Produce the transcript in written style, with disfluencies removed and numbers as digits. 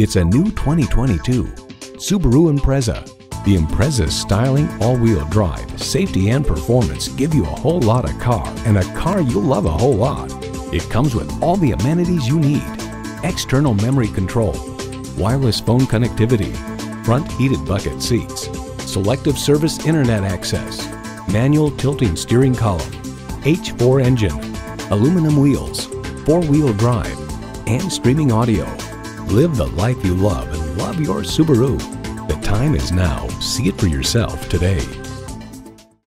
It's a new 2022 Subaru Impreza. The Impreza's styling, all-wheel drive, safety, and performance give you a whole lot of car, and a car you'll love a whole lot. It comes with all the amenities you need: external memory control, wireless phone connectivity, front heated bucket seats, selective service internet access, manual tilting steering column, H4 engine, aluminum wheels, four-wheel drive, and streaming audio. Live the life you love and love your Subaru. The time is now. See it for yourself today.